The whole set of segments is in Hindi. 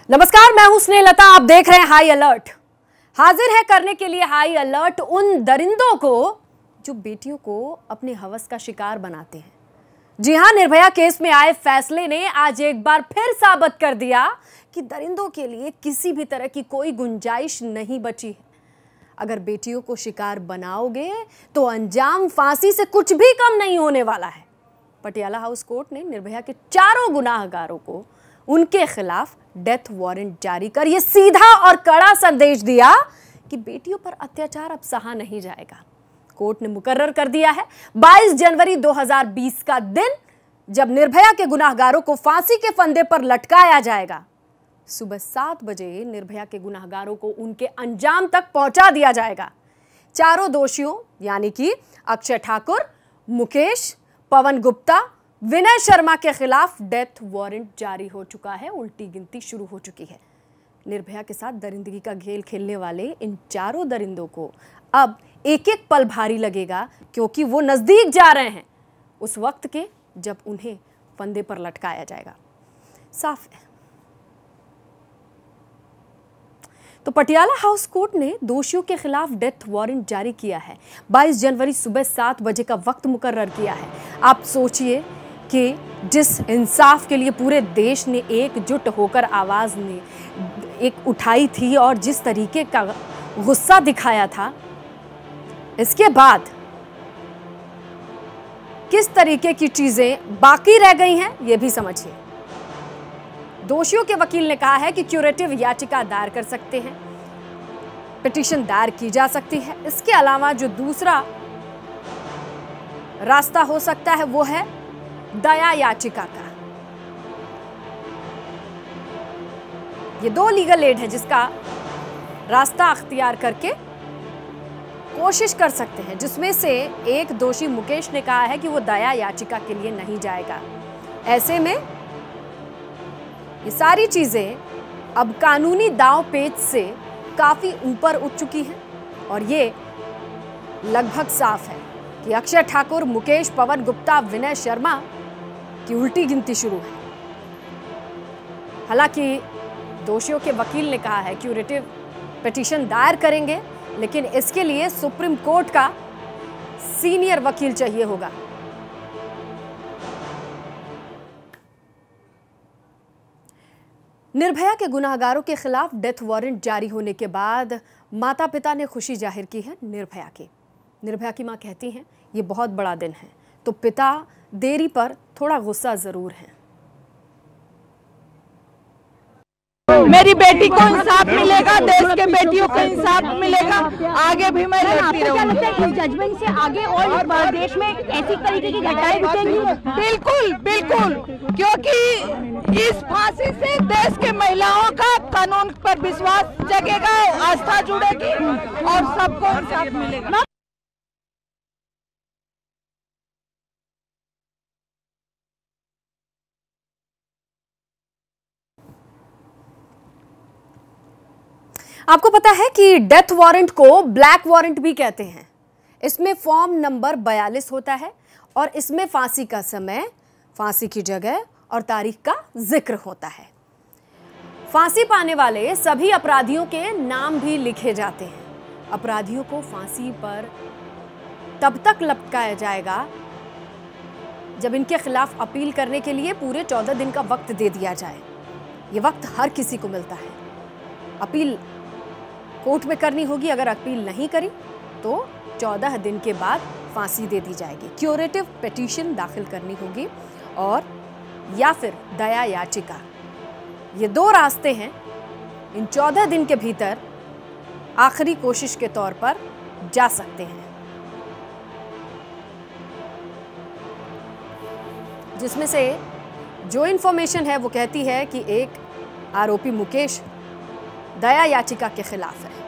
नमस्कार, मैं हूं स्नेहलता। आप देख रहे हैं हाई अलर्ट। हाजिर है करने के लिए हाई अलर्ट उन दरिंदों को जो बेटियों को अपने हवस का शिकार बनाते हैं। जी हां, निर्भया केस में आए फैसले ने आज एक बार फिर साबित कर दिया कि दरिंदों के लिए किसी भी तरह की कोई गुंजाइश नहीं बची है। अगर बेटियों को शिकार बनाओगे तो अंजाम फांसी से कुछ भी कम नहीं होने वाला है। पटियाला हाउस कोर्ट ने निर्भया के चारों गुनाहगारों को उनके खिलाफ डेथ वारंट जारी कर यह सीधा और कड़ा संदेश दिया कि बेटियों पर अत्याचार अब सहा नहीं जाएगा। कोर्ट ने मुकर्रर कर दिया है 22 जनवरी 2020 का दिन, जब निर्भया के गुनाहगारों को फांसी के फंदे पर लटकाया जाएगा। सुबह 7 बजे निर्भया के गुनाहगारों को उनके अंजाम तक पहुंचा दिया जाएगा। चारों दोषियों यानी कि अक्षय ठाकुर, मुकेश, पवन गुप्ता, विनय शर्मा के खिलाफ डेथ वारंट जारी हो चुका है। उल्टी गिनती शुरू हो चुकी है। निर्भया के साथ दरिंदगी का खेल खेलने वाले इन चारों दरिंदों को अब एक एक पल भारी लगेगा, क्योंकि वो नजदीक जा रहे हैं उस वक्त के जब उन्हें फंदे पर लटकाया जाएगा। साफ है। तो पटियाला हाउस कोर्ट ने दोषियों के खिलाफ डेथ वारंट जारी किया है। 22 जनवरी सुबह 7 बजे का वक्त मुकर्रर किया है। आप सोचिए कि जिस इंसाफ के लिए पूरे देश ने एकजुट होकर आवाज ने एक उठाई थी और जिस तरीके का गुस्सा दिखाया था, इसके बाद किस तरीके की चीजें बाकी रह गई हैं, यह भी समझिए। दोषियों के वकील ने कहा है कि क्यूरेटिव याचिका दायर कर सकते हैं, पिटीशन दायर की जा सकती है। इसके अलावा जो दूसरा रास्ता हो सकता है वो है दया याचिका का। ये दो लीगल एड है जिसका रास्ता अख्तियार करके कोशिश कर सकते हैं, जिसमें से एक दोषी मुकेश ने कहा है कि वो दया याचिका के लिए नहीं जाएगा। ऐसे में ये सारी चीजें अब कानूनी दांव पेच से काफी ऊपर उठ चुकी हैं और ये लगभग साफ है कि अक्षय ठाकुर, मुकेश, पवन गुप्ता, विनय शर्मा की उल्टी गिनती शुरू है। हालांकि दोषियों के वकील ने कहा है क्यूरेटिव पिटीशन दायर करेंगे, लेकिन इसके लिए सुप्रीम कोर्ट का सीनियर वकील चाहिए होगा। निर्भया के गुनाहगारों के खिलाफ डेथ वारंट जारी होने के बाद माता पिता ने खुशी जाहिर की है निर्भया की। निर्भया की मां कहती हैं ये बहुत बड़ा दिन है, तो पिता देरी पर थोड़ा गुस्सा जरूर है। मेरी बेटी को इंसाफ मिलेगा, देश के बेटियों को इंसाफ मिलेगा, आगे भी मैं लड़ती रहूंगी। इस जजमेंट से आगे और देश में ऐसी तरीके की घटनाएं रुकेंगी? बिल्कुल बिल्कुल, क्योंकि इस फांसी से देश के महिलाओं का कानून पर विश्वास जगेगा, आस्था जुड़ेगी और सबको इंसाफ मिलेगा। आपको पता है कि डेथ वारंट को ब्लैक वारंट भी कहते हैं। इसमें फॉर्म नंबर 42 होता है और इसमें फांसी का समय, फांसी की जगह और तारीख का जिक्र होता है। फांसी पाने वाले सभी अपराधियों के नाम भी लिखे जाते हैं। अपराधियों को फांसी पर तब तक लटकाया जाएगा जब इनके खिलाफ अपील करने के लिए पूरे 14 दिन का वक्त दे दिया जाए। ये वक्त हर किसी को मिलता है। अपील कोर्ट में करनी होगी। अगर अपील नहीं करी तो 14 दिन के बाद फांसी दे दी जाएगी। क्यूरेटिव पिटीशन दाखिल करनी होगी और या फिर दया याचिका। ये दो रास्ते हैं। इन 14 दिन के भीतर आखिरी कोशिश के तौर पर जा सकते हैं, जिसमें से जो इंफॉर्मेशन है वो कहती है कि एक आरोपी मुकेश दया याचिका के खिलाफ है।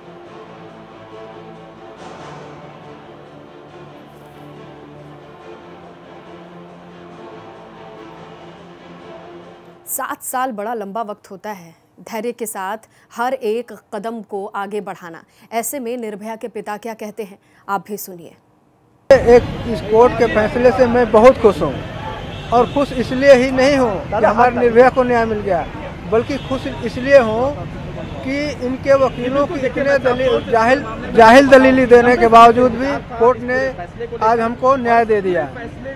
सात साल बड़ा लंबा वक्त होता है। धैर्य के साथ हर एक कदम को आगे बढ़ाना। ऐसे में निर्भया के पिता क्या कहते हैं, आप भी सुनिए। इस कोर्ट के फैसले से मैं बहुत खुश हूँ और खुश इसलिए ही नहीं हूँ कि हमारी निर्भया को न्याय मिल गया, बल्कि खुश इसलिए हूँ कि इनके वकीलों की इतने जाहिल दलीली देने के बावजूद भी कोर्ट ने आज हमको न्याय दे दिया।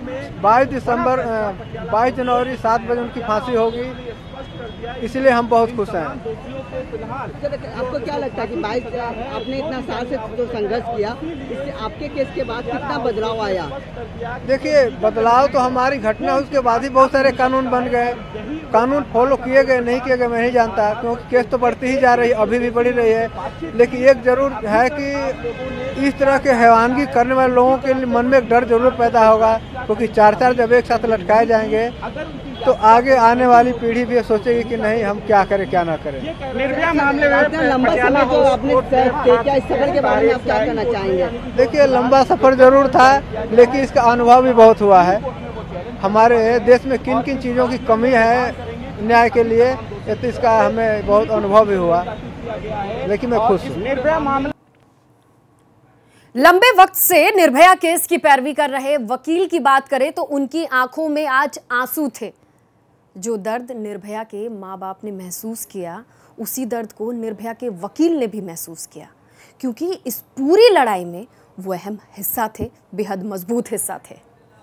22 जनवरी 7 बजे उनकी फांसी होगी, इसलिए हम बहुत खुश हैं। आपको क्या लगता है कि 22 आपने इतना साल से जो संघर्ष किया, इससे आपके केस के बाद कितना बदलाव आया? देखिए, बदलाव तो हमारी घटना उसके बाद ही बहुत सारे कानून बन गए। कानून फॉलो किए गए नहीं किए गए मैं नहीं जानता, क्योंकि केस तो बढ़ती ही जा रही है, अभी भी बढ़ी रही है। लेकिन एक जरूर है कि इस तरह के हैवानगी करने वाले लोगों के मन में एक डर जरूर पैदा होगा, क्योंकि 4 जब एक साथ लटकाए जाएंगे तो आगे आने वाली पीढ़ी भी सोचेगी कि नहीं, हम क्या करें क्या ना करें। निर्भया मामले में लंबा समय जो आपने तय किया, इस सफर के बारे में आप क्या कहना चाहेंगे? देखिए, लंबा सफर जरूर था, लेकिन इसका अनुभव भी बहुत हुआ है। हमारे देश में किन किन चीज़ों की कमी है न्याय के लिए, तो इसका हमें बहुत अनुभव भी हुआ, लेकिन मैं खुश हूँ। निर्भया मामला लंबे वक्त से निर्भया केस की पैरवी कर रहे वकील की बात करें तो उनकी आंखों में आज आंसू थे। जो दर्द निर्भया के माँ बाप ने महसूस किया, उसी दर्द को निर्भया के वकील ने भी महसूस किया, क्योंकि इस पूरी लड़ाई में वो अहम हिस्सा थे, बेहद मजबूत हिस्सा थे।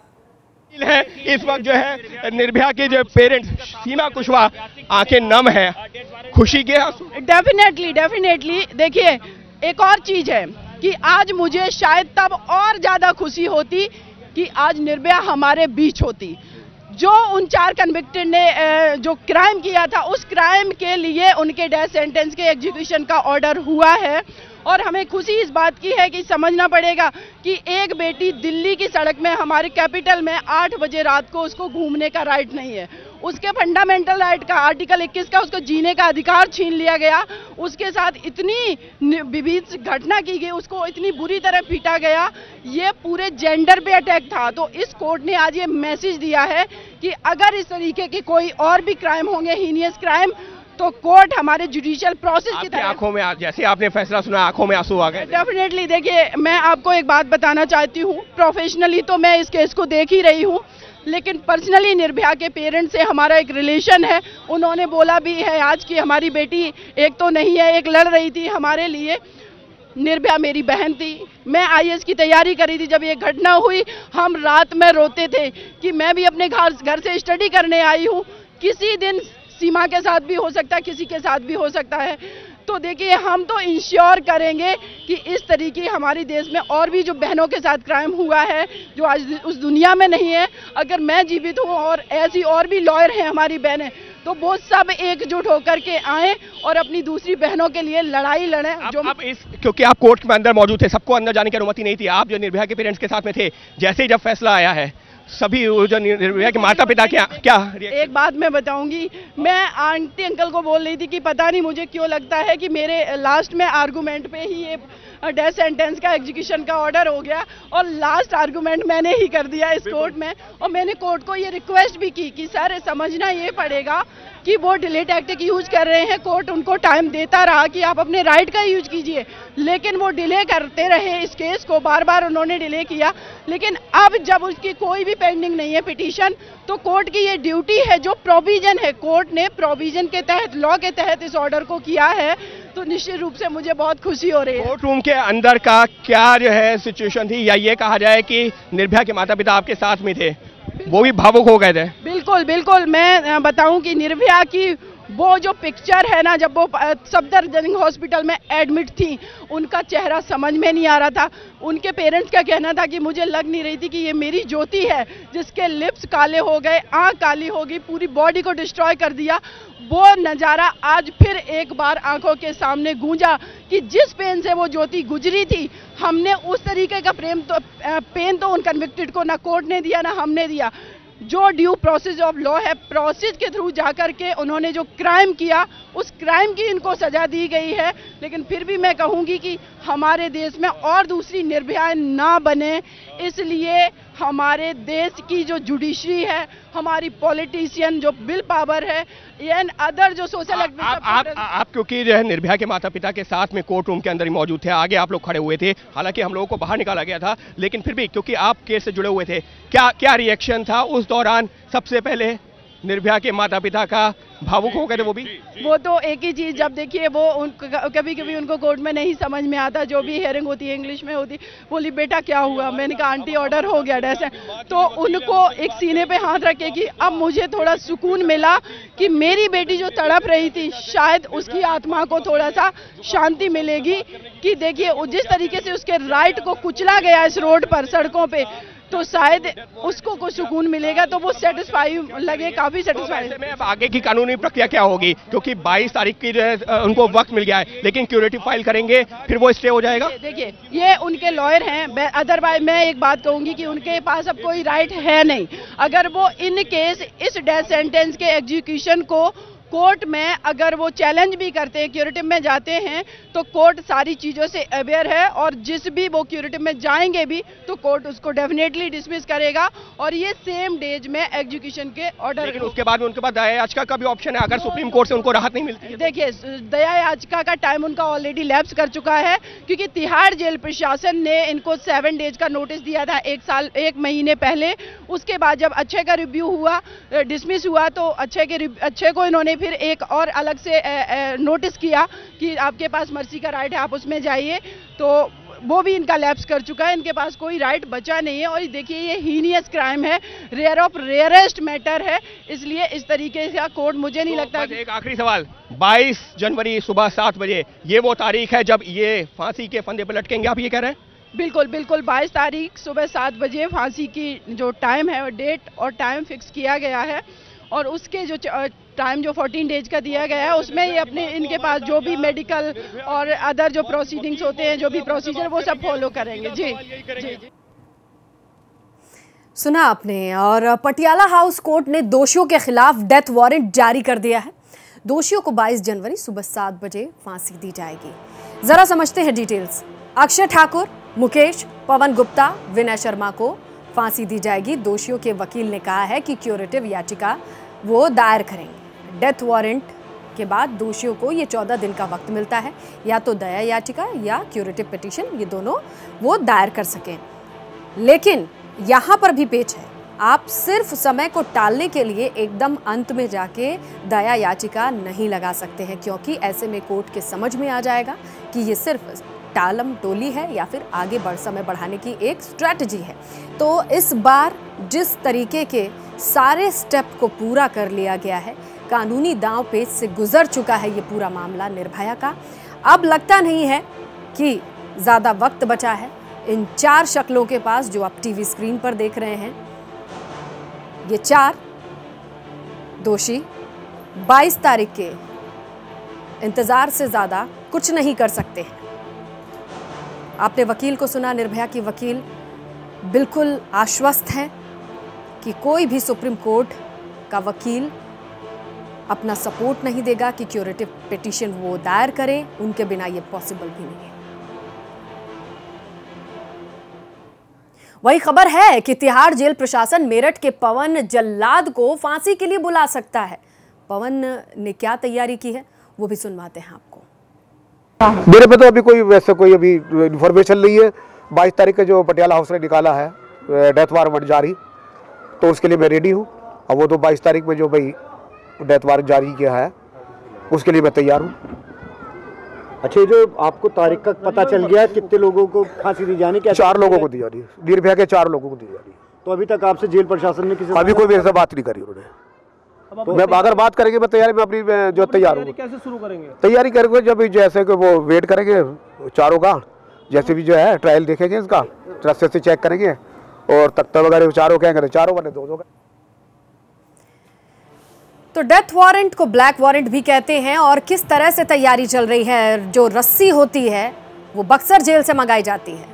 है इस वक्त जो है निर्भया के जो पेरेंट्स सीमा कुशवाहा आंखें नम है, खुशी के आंसू। डेफिनेटली देखिए, एक और चीज है कि आज मुझे शायद तब और ज्यादा खुशी होती कि आज निर्भया हमारे बीच होती। जो उन 4 कन्विक्टेड ने जो क्राइम किया था, उस क्राइम के लिए उनके डेथ सेंटेंस के एग्जीक्यूशन का ऑर्डर हुआ है। और हमें खुशी इस बात की है कि समझना पड़ेगा कि एक बेटी दिल्ली की सड़क में, हमारे कैपिटल में 8 बजे रात को उसको घूमने का राइट नहीं है। उसके फंडामेंटल राइट का आर्टिकल 21 का उसको जीने का अधिकार छीन लिया गया। उसके साथ इतनी विभत्स घटना की गई, उसको इतनी बुरी तरह पीटा गया। ये पूरे जेंडर पे अटैक था। तो इस कोर्ट ने आज ये मैसेज दिया है कि अगर इस तरीके के कोई और भी क्राइम होंगे, हीनियस क्राइम, तो कोर्ट हमारे जुडिशियल प्रोसेस की तरह। आंखों में, जैसे आपने फैसला सुना, आंखों में आंसू आ गए। डेफिनेटली देखिए, मैं आपको एक बात बताना चाहती हूँ। प्रोफेशनली तो मैं इस केस को देख ही रही हूँ, लेकिन पर्सनली निर्भया के पेरेंट्स से हमारा एक रिलेशन है। उन्होंने बोला भी है आज कि हमारी बेटी एक तो नहीं है, एक लड़ रही थी हमारे लिए। निर्भया मेरी बहन थी। मैं IAS की तैयारी करी थी जब ये घटना हुई। हम रात में रोते थे कि मैं भी अपने घर से स्टडी करने आई हूँ, किसी दिन सीमा के साथ भी हो सकता है, किसी के साथ भी हो सकता है। तो देखिए, हम तो इंश्योर करेंगे कि इस तरीके हमारे देश में और भी जो बहनों के साथ क्राइम हुआ है, जो आज उस दुनिया में नहीं है, अगर मैं जीवित हूँ और ऐसी और भी लॉयर हैं हमारी बहनें, तो वो सब एकजुट होकर के आए और अपनी दूसरी बहनों के लिए लड़ाई लड़ें। क्योंकि आप कोर्ट में अंदर मौजूद थे, सबको अंदर जाने की अनुमति नहीं थी। आप जो निर्भया के पेरेंट्स के साथ में थे, जैसे ही जब फैसला आया है, सभी जो निर्भया के माता पिता क्या एक बात मैं बताऊंगी, मैं आंटी अंकल को बोल रही थी कि पता नहीं मुझे क्यों लगता है कि मेरे लास्ट में आर्गुमेंट पे ही ये डेथ सेंटेंस का एग्जीक्यूशन का ऑर्डर हो गया, और लास्ट आर्गुमेंट मैंने ही कर दिया इस कोर्ट में। और मैंने कोर्ट को ये रिक्वेस्ट भी की कि सर, समझना ये पड़ेगा कि वो डिलेट एक्ट यूज कर रहे हैं। कोर्ट उनको टाइम देता रहा कि आप अपने राइट का यूज कीजिए, लेकिन वो डिले करते रहे। इस केस को बार बार उन्होंने डिले किया। लेकिन अब जब उसकी कोई भी पेंडिंग नहीं है पिटीशन, तो कोर्ट की ये ड्यूटी है, जो प्रोविजन है, कोर्ट ने प्रोविजन के तहत, लॉ के तहत इस ऑर्डर को किया है। तो निश्चित रूप से मुझे बहुत खुशी हो रही है। कोर्ट रूम के अंदर का क्या जो है सिचुएशन थी, या ये कहा जाए कि निर्भया के माता पिता आपके साथ में थे, वो भी भावुक हो गए थे? बिल्कुल मैं बताऊं कि निर्भया की वो जो पिक्चर है ना, जब वो सफदरजंग हॉस्पिटल में एडमिट थी, उनका चेहरा समझ में नहीं आ रहा था। उनके पेरेंट्स का कहना था कि मुझे लग नहीं रही थी कि ये मेरी ज्योति है, जिसके लिप्स काले हो गए, आंख काली हो गई, पूरी बॉडी को डिस्ट्रॉय कर दिया। वो नज़ारा आज फिर एक बार आंखों के सामने गूंजा कि जिस पेन से वो ज्योति गुजरी थी, हमने उस तरीके का पेन तो उन कन्विक्टेड को ना कोर्ट ने दिया ना हमने दिया। जो ड्यू प्रोसेस ऑफ लॉ है, प्रोसेस के थ्रू जाकर के उन्होंने जो क्राइम किया, उस क्राइम की इनको सजा दी गई है। लेकिन फिर भी मैं कहूंगी कि हमारे देश में और दूसरी निर्भयाएं ना बने, इसलिए हमारे देश की जो जुडिशरी है, हमारी पॉलिटिशियन जो बिल पावर है, एंड अदर जो सोशल आप क्योंकि जो है निर्भया के माता पिता के साथ में कोर्ट रूम के अंदर ही मौजूद थे, आगे आप लोग खड़े हुए थे, हालांकि हम लोगों को बाहर निकाला गया था, लेकिन फिर भी क्योंकि आप केस से जुड़े हुए थे, क्या रिएक्शन था उस दौरान? सबसे पहले निर्भया के माता पिता का भावुक हो गए थे वो भी। वो तो एक ही चीज, जब देखिए वो कभी कभी उनको कोर्ट में नहीं समझ में आता, जो भी हियरिंग होती है इंग्लिश में होती, बोली बेटा क्या हुआ, मैंने कहा आंटी ऑर्डर हो गया ऐसे, तो उनको एक सीने पे हाथ रखे कि अब मुझे थोड़ा सुकून मिला कि मेरी बेटी जो तड़प रही थी शायद उसकी आत्मा को थोड़ा सा शांति मिलेगी, कि देखिए जिस तरीके से उसके राइट को कुचला गया इस रोड पर, सड़कों पे, तो शायद उसको कुछ सुकून मिलेगा, तो वो सेटिस्फाई लगे, काफी सेटिस्फाई। तो अब आगे की कानूनी प्रक्रिया क्या होगी, क्योंकि 22 तारीख की जो है उनको वक्त मिल गया है, लेकिन क्यूरेटिव फाइल करेंगे फिर वो स्टे हो जाएगा। देखिए ये उनके लॉयर हैं, अदरवाइज मैं एक बात कहूंगी कि उनके पास अब कोई राइट है नहीं। अगर वो इन केस इस डेथ सेंटेंस के एग्जीक्यूशन को कोर्ट में अगर वो चैलेंज भी करते हैं, क्यूरेटिव में जाते हैं, तो कोर्ट सारी चीजों से अवेयर है, और जिस भी वो क्यूरेटिव में जाएंगे भी तो कोर्ट उसको डेफिनेटली डिसमिस करेगा, और ये सेम डेज में एग्जीक्यूशन के ऑर्डर। लेकिन उसके बाद में उनके पास दया याचिका का भी ऑप्शन है, अगर सुप्रीम कोर्ट से उनको राहत नहीं मिलती है। देखिए दया याचिका का टाइम उनका ऑलरेडी लैप्स कर चुका है, क्योंकि तिहाड़ जेल प्रशासन ने इनको 7 डेज का नोटिस दिया था 1 महीने पहले। उसके बाद जब अच्छे का रिव्यू हुआ, डिसमिस हुआ, तो अच्छे को इन्होंने फिर एक और अलग से नोटिस किया कि आपके पास मर्सी का राइट है, आप उसमें जाइए, तो वो भी इनका लैप्स कर चुका है, इनके पास कोई राइट बचा नहीं है। और देखिए ये हीनियस क्राइम है, रेयर ऑफ रेयरेस्ट मैटर है, इसलिए इस तरीके का कोर्ट मुझे नहीं लगता। एक आखिरी सवाल, 22 जनवरी सुबह 7 बजे ये वो तारीख है जब ये फांसी के फंदे पर लटकेंगे, आप ये कह रहे हैं? बिल्कुल बिल्कुल, 22 तारीख सुबह 7 बजे फांसी की जो टाइम है, डेट और टाइम फिक्स किया गया है, और उसके जो टाइम जो 14 डेज का दिया गया है उसमें ये अपने इनके पास जो भी मेडिकल और अदर जो प्रोसीडिंग्स होते हैं, जो भी प्रोसीजर, वो सब फॉलो करेंगे। जी जी। सुना आपने, और पटियाला हाउस कोर्ट ने दोषियों के खिलाफ डेथ वारंट जारी कर दिया है। दोषियों को 22 जनवरी सुबह 7 बजे फांसी दी जाएगी। जरा समझते हैं डिटेल्स। अक्षय ठाकुर, मुकेश, पवन गुप्ता, विनय शर्मा को फांसी दी जाएगी। दोषियों के वकील ने कहा है कि क्यूरेटिव याचिका वो दायर करेंगे। डेथ वारंट के बाद दोषियों को ये 14 दिन का वक्त मिलता है, या तो दया याचिका या क्यूरेटिव पिटीशन, ये दोनों वो दायर कर सकें। लेकिन यहाँ पर भी पेच है, आप सिर्फ समय को टालने के लिए एकदम अंत में जाके दया याचिका नहीं लगा सकते हैं, क्योंकि ऐसे में कोर्ट के समझ में आ जाएगा कि ये सिर्फ टालम टोली है या फिर आगे समय बढ़ाने की एक स्ट्रैटेजी है। तो इस बार जिस तरीके के सारे स्टेप को पूरा कर लिया गया है, कानूनी दांव पेच से गुजर चुका है ये पूरा मामला निर्भया का। अब लगता नहीं है कि ज़्यादा वक्त बचा है इन 4 शक्लों के पास जो आप टीवी स्क्रीन पर देख रहे हैं। ये 4 दोषी 22 तारीख के इंतज़ार से ज़्यादा कुछ नहीं कर सकते हैं। आपने वकील को सुना, निर्भया की वकील बिल्कुल आश्वस्त हैं कि कोई भी सुप्रीम कोर्ट का वकील अपना सपोर्ट नहीं देगा कि क्यूरेटिव पिटीशन वो दायर करें, उनके बिना ये पॉसिबल भी नहीं है। वही खबर है कि तिहाड़ जेल प्रशासन मेरठ के पवन जल्लाद को फांसी के लिए बुला सकता है। पवन ने क्या तैयारी की है वो भी सुनवाते हैं आपको। मेरे पे तो अभी कोई अभी इन्फॉर्मेशन नहीं है। 22 तारीख का जो पटियाला हाउस ने निकाला है डेथ वारंट जारी, तो उसके लिए मैं रेडी हूँ। और वो तो 22 तारीख में जो भाई डेथ वारंट जारी किया है उसके लिए मैं तैयार हूँ। अच्छा, जो आपको तारीख का पता चल गया, कितने लोगों को फांसी दी जानी? 4 लोगों को दी जा रही है, निर्भया के 4 लोगों को दी जा रही है। तो अभी तक आपसे जेल प्रशासन ने अभी कोई मेरे से बात नहीं करी उन्होंने। तो मैं अगर बात करेंगे मैं तैयारी में अपनी जो तैयार हूँ। कैसे शुरू करेंगे तैयारी करेंगे जब जैसे कि वो वेट करेंगे चारों का, जैसे भी जो है ट्रायल देखेंगे इसका, ट्रस्ट से चेक करेंगे, और तख्ता वगैरह चारों कहेंगे तो चारों वरना 2 का। तो डेथ वारंट को ब्लैक वारंट भी कहते हैं, और किस तरह से तैयारी चल रही है। जो रस्सी होती है वो बक्सर जेल से मंगाई जाती है।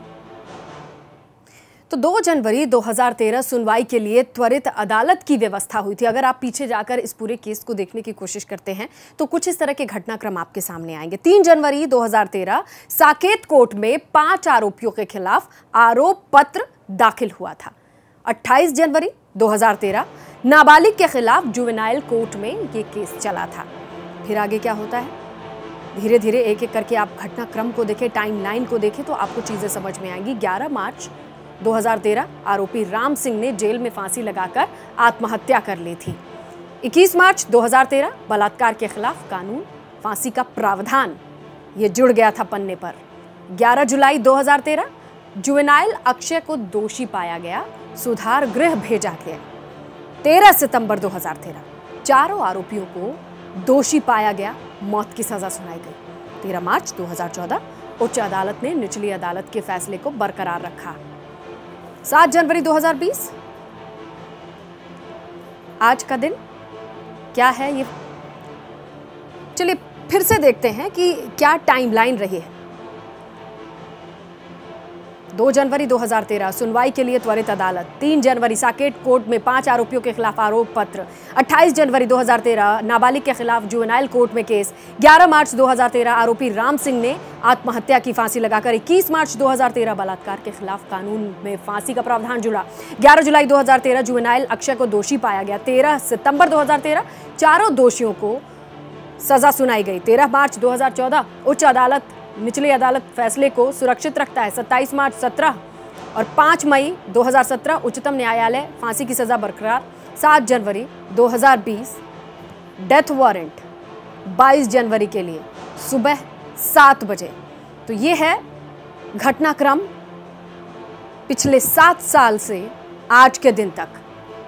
तो 2 जनवरी 2013 सुनवाई के लिए त्वरित अदालत की व्यवस्था हुई थी। अगर आप पीछे जाकर इस पूरे केस को देखने की कोशिश करते हैं तो कुछ इस तरह के घटनाक्रम आपके सामने आएंगे। 3 जनवरी 2013 साकेत कोर्ट में 5 आरोपियों के खिलाफ आरोप पत्र दाखिल हुआ था। 28 जनवरी 2013 नाबालिग के खिलाफ जुवेनाइल कोर्ट में ये केस चला था। फिर आगे क्या होता है, धीरे धीरे एक एक करके आप घटनाक्रम को देखें, टाइमलाइन को देखें तो आपको चीजें समझ में आएंगी। 11 मार्च 2013 आरोपी राम सिंह ने जेल में फांसी लगाकर आत्महत्या कर ली थी। 21 मार्च 2013 बलात्कार के खिलाफ कानून, फांसी का प्रावधान ये जुड़ गया था पन्ने पर। 11 जुलाई 2013 जुवेनाइल अक्षय को दोषी पाया गया, सुधार गृह भेजा गया। 13 सितंबर 2013 चारों आरोपियों को दोषी पाया गया, मौत की सजा सुनाई गई। 13 मार्च 2014 उच्च अदालत ने निचली अदालत के फैसले को बरकरार रखा। 7 जनवरी 2020 आज का दिन क्या है, ये चलिए फिर से देखते हैं कि क्या टाइमलाइन रही है। 2 जनवरी 2013 सुनवाई के लिए त्वरित अदालत। 3 जनवरी साकेत कोर्ट में 5 आरोपियों के खिलाफ आरोप पत्र। 28 जनवरी 2013 नाबालिग के खिलाफ जुवेनाइल कोर्ट में केस। 11 मार्च 2013 आरोपी राम सिंह ने आत्महत्या की फांसी लगाकर। 21 मार्च 2013 बलात्कार के खिलाफ कानून में फांसी का प्रावधान जुड़ा। 11 जुलाई 2013 जुवेनाइल अक्षय को दोषी पाया गया। 13 सितंबर 2013 चारों दोषियों को सजा सुनाई गई। 13 मार्च 2014 उच्च अदालत निचली अदालत फैसले को सुरक्षित रखता है। 27 मार्च 17 और 5 मई 2017 उच्चतम न्यायालय फांसी की सजा बरकरार। 7 जनवरी 2020 डेथ वारंट 22 जनवरी के लिए सुबह 7 बजे। तो ये है घटनाक्रम पिछले 7 साल से आज के दिन तक।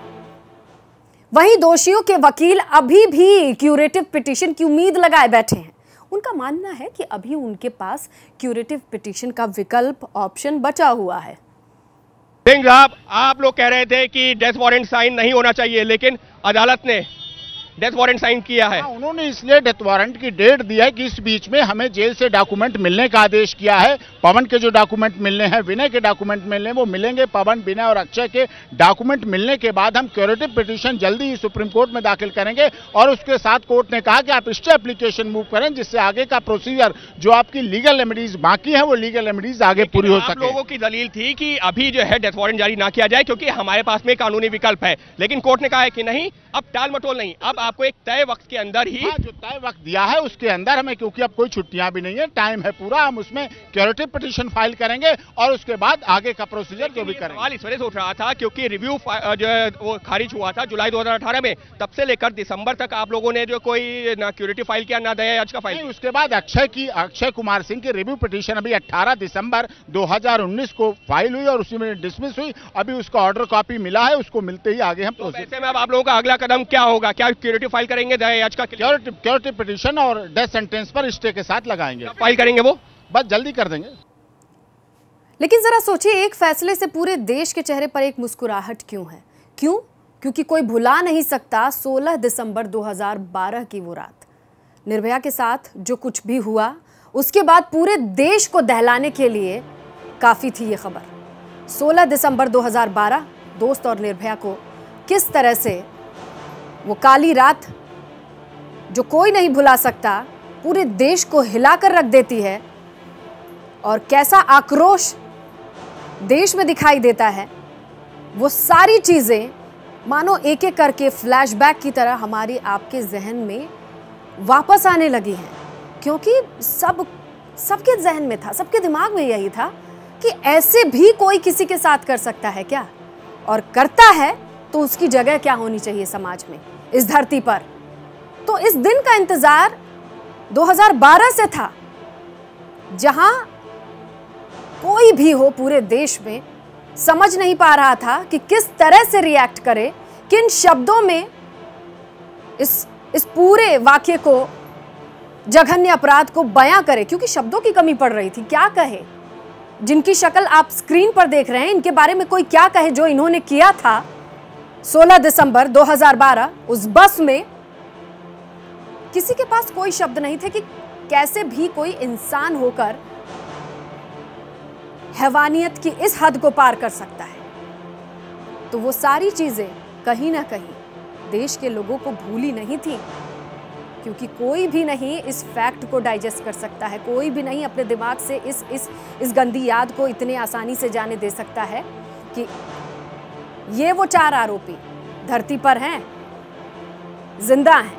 वहीं दोषियों के वकील अभी भी क्यूरेटिव पिटीशन की उम्मीद लगाए बैठे हैं। उनका मानना है कि अभी उनके पास क्यूरेटिव पिटीशन का विकल्प ऑप्शन बचा हुआ है। सिंह साहब, आप लोग कह रहे थे कि डेथ वारंट साइन नहीं होना चाहिए, लेकिन अदालत ने डेथ वारंट साइन किया है। उन्होंने इसलिए डेथ वारंट की डेट दी है कि इस बीच में हमें जेल से डॉक्यूमेंट मिलने का आदेश किया है। पवन के जो डॉक्यूमेंट मिलने हैं, विनय के डॉक्यूमेंट मिलने वो मिलेंगे। पवन, विनय और अक्षय के डॉक्यूमेंट मिलने के बाद हम क्यूरेटिव पिटीशन जल्दी ही सुप्रीम कोर्ट में दाखिल करेंगे। और उसके साथ कोर्ट ने कहा कि आप स्टे एप्लीकेशन मूव करें, जिससे आगे का प्रोसीजर जो आपकी लीगल रेमेडीज बाकी है वो लीगल रेमेडीज आगे पूरी हो सके। लोगों की दलील थी कि अभी जो है डेथ वारंट जारी ना किया जाए क्योंकि हमारे पास में कानूनी विकल्प है, लेकिन कोर्ट ने कहा है कि नहीं, अब टाल मटोल नहीं, अब आपको एक तय वक्त के अंदर ही जो तय वक्त दिया है उसके अंदर हमें, क्योंकि अब कोई छुट्टियां भी नहीं है, टाइम है पूरा, हम उसमें क्यूरेटिव पिटीशन फाइल करेंगे और उसके बाद आगे का प्रोसीजर जो भी करेंगे। सवाल इस वजह से उठ रहा था क्योंकि रिव्यू जो है वो खारिज हुआ था जुलाई 2018 में, तब से लेकर दिसंबर तक आप लोगों ने जो कोई ना क्यूरेटिव फाइल किया ना दया याचिका फाइल। उसके बाद अक्षय कुमार सिंह की रिव्यू पिटीशन अभी 18 दिसंबर 2019 को फाइल हुई और उसी में डिसमिस हुई। अभी उसका ऑर्डर कॉपी मिला है, उसको मिलते ही आगे हम तो ऐसे में अब आप लोगों का अगला कदम क्या होगा? क्या क्यूरेटिव फाइल करेंगे दया याचिका? क्यूरेटिव पिटीशन और डेथ सेंटेंस पर स्टे के साथ लगाएंगे। फाइल करेंगे वो बस जल्दी कर देंगे। लेकिन जरा सोचिए, एक फैसले से पूरे देश के चेहरे पर एक मुस्कुराहट क्यों है? क्यों? क्योंकि कोई भुला नहीं सकता 16 दिसंबर 2012 की वो रात। निर्भया के साथ जो कुछ भी हुआ उसके बाद पूरे देश को दहलाने के लिए काफी थी ये खबर। 16 दिसंबर 2012 दोस्त और निर्भया को किस तरह से वो काली रात जो कोई नहीं भुला सकता पूरे देश को हिलाकर रख देती है, और कैसा आक्रोश देश में दिखाई देता है, वो सारी चीजें मानो एक एक करके फ्लैशबैक की तरह हमारी आपके जहन में वापस आने लगी हैं। क्योंकि सबके जहन में था, सबके दिमाग में यही था कि ऐसे भी कोई किसी के साथ कर सकता है क्या, और करता है तो उसकी जगह क्या होनी चाहिए समाज में, इस धरती पर। तो इस दिन का इंतजार 2012 से था, जहां कोई भी हो पूरे देश में समझ नहीं पा रहा था कि किस तरह से रिएक्ट करे, किन शब्दों में इस पूरे वाक्य को, जघन्य अपराध को बयां करे, क्योंकि शब्दों की कमी पड़ रही थी। क्या कहे? जिनकी शक्ल आप स्क्रीन पर देख रहे हैं, इनके बारे में कोई क्या कहे जो इन्होंने किया था 16 दिसंबर 2012 उस बस में। किसी के पास कोई शब्द नहीं थे कि कैसे भी कोई इंसान होकर हैवानियत की इस हद को पार कर सकता है। तो वो सारी चीजें कहीं ना कहीं देश के लोगों को भूली नहीं थी, क्योंकि कोई भी नहीं इस फैक्ट को डाइजेस्ट कर सकता है, कोई भी नहीं अपने दिमाग से इस गंदी याद को इतने आसानी से जाने दे सकता है कि ये वो 4 आरोपी धरती पर हैं, जिंदा हैं।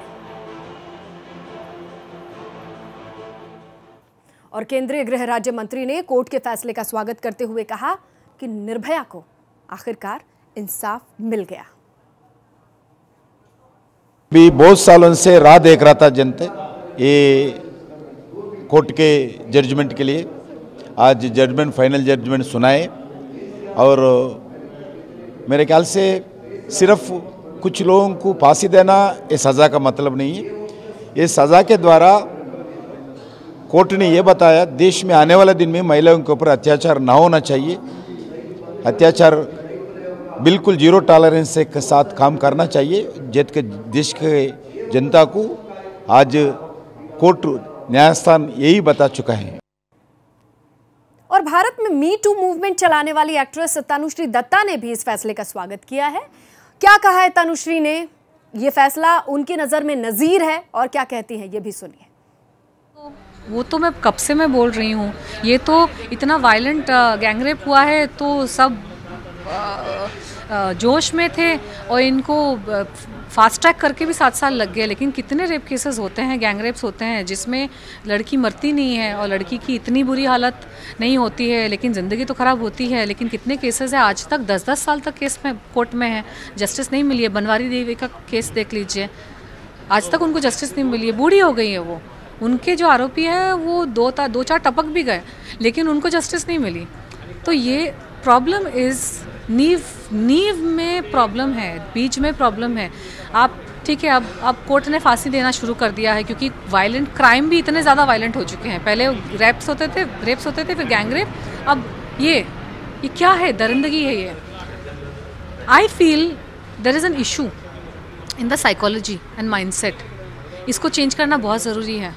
और केंद्रीय गृह राज्य मंत्री ने कोर्ट के फैसले का स्वागत करते हुए कहा कि निर्भया को आखिरकार इंसाफ मिल गया। भी बहुत सालों से राह देख रहा था जनता ये कोर्ट के जजमेंट के लिए। आज जजमेंट, फाइनल जजमेंट सुनाए और मेरे ख्याल से सिर्फ कुछ लोगों को फांसी देना ये सज़ा का मतलब नहीं है। ये सज़ा के द्वारा कोर्ट ने ये बताया देश में आने वाले दिन में महिलाओं के ऊपर अत्याचार ना होना चाहिए। अत्याचार बिल्कुल जीरो टॉलरेंस के साथ काम करना चाहिए। देश के जनता को आज कोर्ट न्यायस्थान यही बता चुका है। और भारत में मी टू मूवमेंट चलाने वाली एक्ट्रेस तनुश्री दत्ता ने भी इस फैसले का स्वागत किया है। क्या कहा है तनुश्री ने, ये फैसला उनकी नज़र में नज़ीर है और क्या कहती हैं ये भी सुनिए। वो तो मैं कब से मैं बोल रही हूँ, ये तो इतना वायलेंट गैंगरेप हुआ है तो सब जोश में थे और इनको फास्ट ट्रैक करके भी 7 साल लग गए। लेकिन कितने रेप केसेस होते हैं, गैंगरेप्स होते हैं जिसमें लड़की मरती नहीं है और लड़की की इतनी बुरी हालत नहीं होती है लेकिन ज़िंदगी तो ख़राब होती है। लेकिन कितने केसेस हैं आज तक 10-10 साल तक केस में कोर्ट में है, जस्टिस नहीं मिली है। बनवारी देवी का केस देख लीजिए, आज तक उनको जस्टिस नहीं मिली है, बूढ़ी हो गई है वो। उनके जो आरोपी हैं वो 2-4 टपक भी गए लेकिन उनको जस्टिस नहीं मिली। तो ये प्रॉब्लम इज़ नींव में प्रॉब्लम है, बीच में प्रॉब्लम है। आप ठीक है, अब कोर्ट ने फांसी देना शुरू कर दिया है क्योंकि वायलेंट क्राइम भी इतने ज़्यादा वायलेंट हो चुके हैं। पहले रेप्स होते थे फिर गैंग रेप, अब ये क्या है, दरिंदगी है ये। I feel there is an issue in the psychology and mindset, इसको चेंज करना बहुत ज़रूरी है।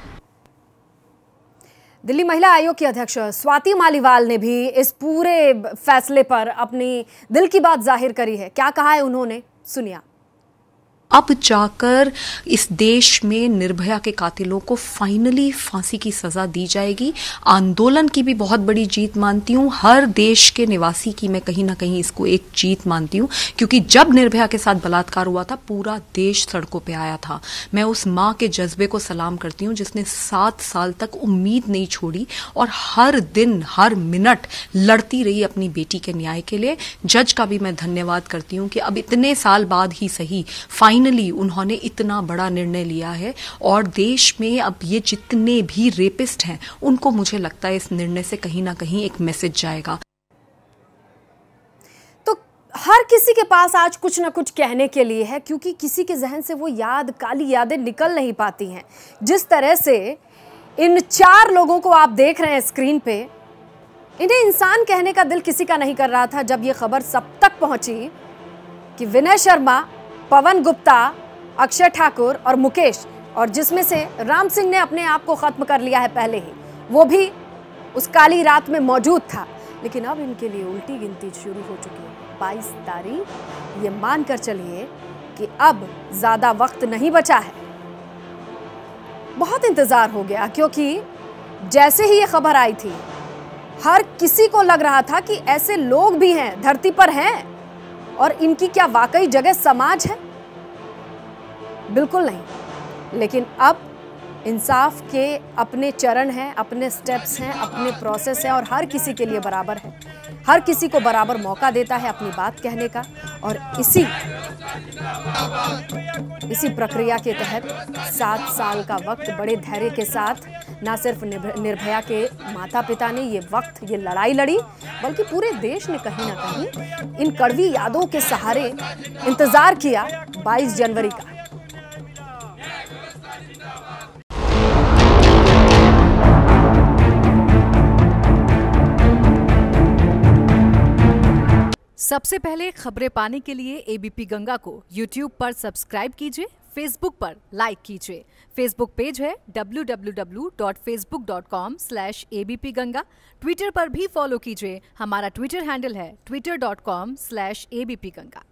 दिल्ली महिला आयोग की अध्यक्ष स्वाति मालीवाल ने भी इस पूरे फैसले पर अपनी दिल की बात जाहिर करी है। क्या कहा है उन्होंने, सुनिए। अब जाकर इस देश में निर्भया के कातिलों को फाइनली फांसी की सजा दी जाएगी। आंदोलन की भी बहुत बड़ी जीत मानती हूँ, हर देश के निवासी की मैं कहीं ना कहीं इसको एक जीत मानती हूँ क्योंकि जब निर्भया के साथ बलात्कार हुआ था पूरा देश सड़कों पे आया था। मैं उस माँ के जज्बे को सलाम करती हूँ जिसने 7 साल तक उम्मीद नहीं छोड़ी और हर दिन हर मिनट लड़ती रही अपनी बेटी के न्याय के लिए। जज का भी मैं धन्यवाद करती हूँ कि अब इतने साल बाद ही सही फाइनली उन्होंने इतना बड़ा निर्णय लिया है और देश में अब ये जितने भी रेपिस्ट हैं उनको मुझे लगता है इस निर्णय से कहीं ना कहीं एक मैसेज जाएगा। तो हर किसी के पास आज कुछ ना कुछ कहने के लिए है क्योंकि किसी के जहन से वो काली यादें निकल नहीं पाती हैं। जिस तरह से इन 4 लोगों को आप देख रहे हैं स्क्रीन पे, इन्हें इंसान कहने का दिल किसी का नहीं कर रहा था जब ये खबर सब तक पहुंची कि विनय शर्मा, पवन गुप्ता, अक्षय ठाकुर और मुकेश, और जिसमें से राम सिंह ने अपने आप को खत्म कर लिया है पहले ही, वो भी उस काली रात में मौजूद था। लेकिन अब इनके लिए उल्टी गिनती शुरू हो चुकी है। 22 तारीख, ये मानकर चलिए कि अब ज्यादा वक्त नहीं बचा है। बहुत इंतजार हो गया क्योंकि जैसे ही ये खबर आई थी हर किसी को लग रहा था कि ऐसे लोग भी हैं, धरती पर हैं, और इनकी क्या वाकई जगह समाज है? बिल्कुल नहीं। लेकिन अब इंसाफ के अपने चरण हैं, अपने स्टेप्स हैं, अपने प्रोसेस हैं और हर किसी के लिए बराबर है। हर किसी को बराबर मौका देता है अपनी बात कहने का। और इसी प्रक्रिया के तहत 7 साल का वक्त बड़े धैर्य के साथ ना सिर्फ निर्भया के माता पिता ने ये लड़ाई लड़ी, बल्कि पूरे देश ने कहीं ना कहीं इन कड़वी यादों के सहारे इंतजार किया 22 जनवरी का। सबसे पहले खबरें पाने के लिए एबीपी गंगा को YouTube पर सब्सक्राइब कीजिए, Facebook पर लाइक कीजिए। Facebook पेज है www.facebook.com/abpganga। ट्विटर पर भी फॉलो कीजिए, हमारा ट्विटर हैंडल है twitter.com/abpganga।